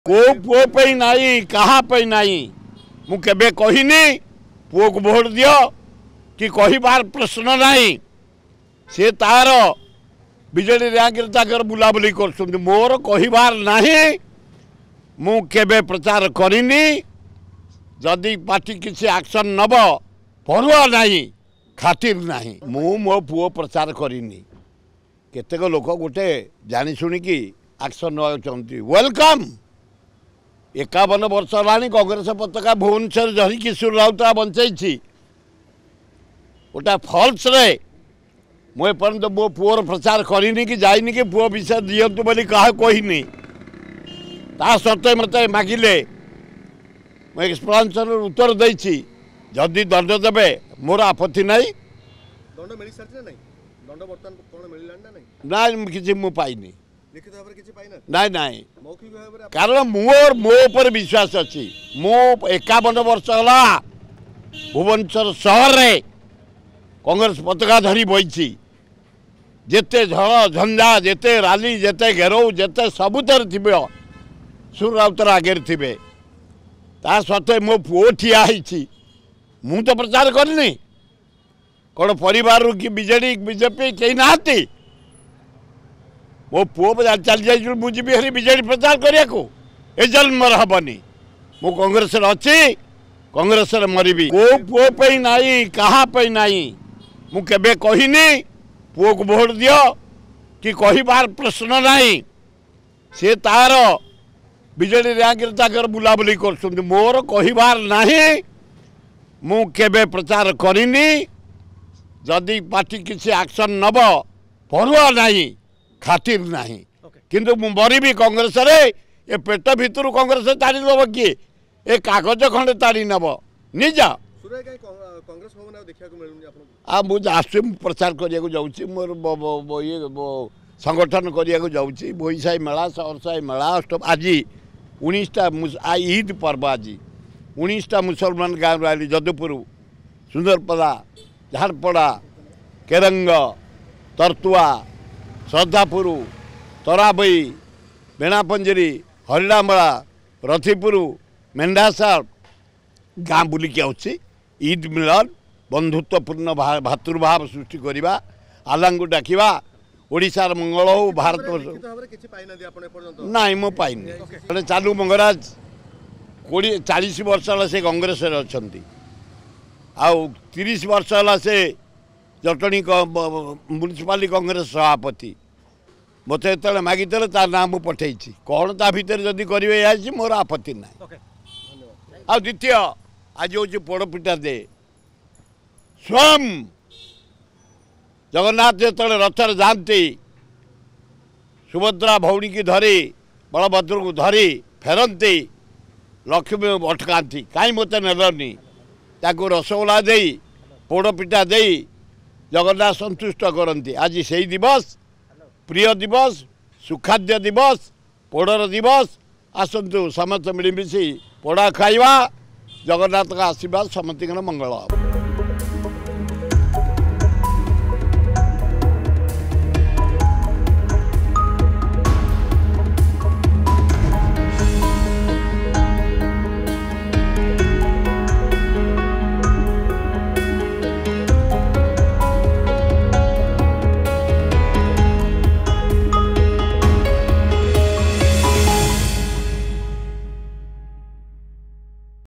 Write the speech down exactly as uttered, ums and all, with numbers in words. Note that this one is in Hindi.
को पुओ पे नहीं कहाँ पे नहीं मु केबे कहिनी पुओ को भोट दियो कि कहिबार प्रश्न नहीं से तार बिजेडी रैंक बुलाबुली कर मोर कहिबार नहीं मु केबे प्रचार करिनी जदि पार्टी किसी एक्शन नब पड़ुआ नहीं खातिर नहीं मु मो पुओ प्रचार करिनी केतेक लोक गोटे जानी शुणिकी एक्शन ना चाहती वेलकम एकावन वर्ष है कांग्रेस पताका भुवनेश्वर धरिकी सुरा राउतराय बंचाई गोटा फल्स रे मुझे पर्यंत मो पुओर प्रचार करिनी कि जाइनी कि पुओ विषय दिंतु बोली क्या कहनी ता सत्वे मत मागिले मुझे एक्सप्लेनेशन उत्तर देछि जदि दंड देवे मोर आपत्ति नहीं दंड मिल सारी ना दंड बर्तमान कोन मिललान ना नहीं ना किछि मु पाइनी लिखित भाव किछि पाइना नहीं नहीं मौखिक भाव कारण मोर मो पर विश्वास अच्छी मो एकावन वर्ष है भुवनेश्वर सहर रे कांग्रेस पताका धरी बही जेते झड़ झंझा जेते राली जेते घेराव जेते सबुतर थे सुर राउतराय आगे थे ता सत्वे मो पुओ ठिया मु तो प्रचार करनी कौन परिवार कि बीजेडी बीजेपी कहीं नहांती मो पुओ चली जाइए मुझे हरी बीजेडी प्रचार करने को ए जन्म हेनी मु कांग्रेस अच्छी कांग्रेस मरबी को पुओ पे नहीं कहाँ पे नहीं मु केबे कहिनी पुओ को भोट दियो कि कहिबार प्रश्न नहीं से तार बिजेडी रैंक बुलाबुली कर मोर कहिबार नहीं मु केबे प्रचार करिनी जदि पार्टी किसी एक्शन नब पड़ुआ नहीं खातिर नहीं किंतु मु मरबी कांग्रेस रे ए पेट भितर कांग्रेस तारी दब किए ए कागज खंडे तारी नब निजा कांग्रेस भवन देखा मिलूनी आ मुझे आस प्रचार करने जाऊँगी मोर ये संगठन करने जाऊँगी बोईसाई मेला सहरसाई मेला अष्टम आज उन्नीसटा ईद पर्व आज उन्नीसटा मुसलमान गाँव आली जदुपुर सुंदरपदा झाड़पड़ा केरंग तरतुआ श्रद्धापुर तराबई बेणापंजरी हरिणामला रथीपुर मेंढासाल गाँ बुलिकी आउछि ईद मिलन बंधुत्वपूर्ण भातृभाव सृष्टि करवा आलांगू डाकिवा ओडिशार मंगल हो भारत नाई मो पाइनी चालू मंगराज कोड़े चालीस वर्ष है से कांग्रेस अच्छा आउ तीस वर्ष है से जटणी म्यूनिसिपालिटी कांग्रेस सभापति मत जो मागिते तार ना मुझे पठे कौन ता भर जदि करेंगे मोर आपत्ति ना आ द्वितीय आज हूँ पोड़पिठा दे स्वयं जगन्नाथ जो रथर जाती सुभद्रा भौणी की धरी बलभद्र को धरी फेरती लक्ष्मी अटकाती कहीं मत नेलनी ताको रसगोला दे पोड़पिठा दे जगन्नाथ संतुष्ट करती आज से दिवस प्रिय दिवस सुखाद्य दिवस पोड़र दिवस आसतु समस्त मिलमिशी पोड़ा खाइबा जगन्नाथ का आशीर्वाद समस्त मंगल।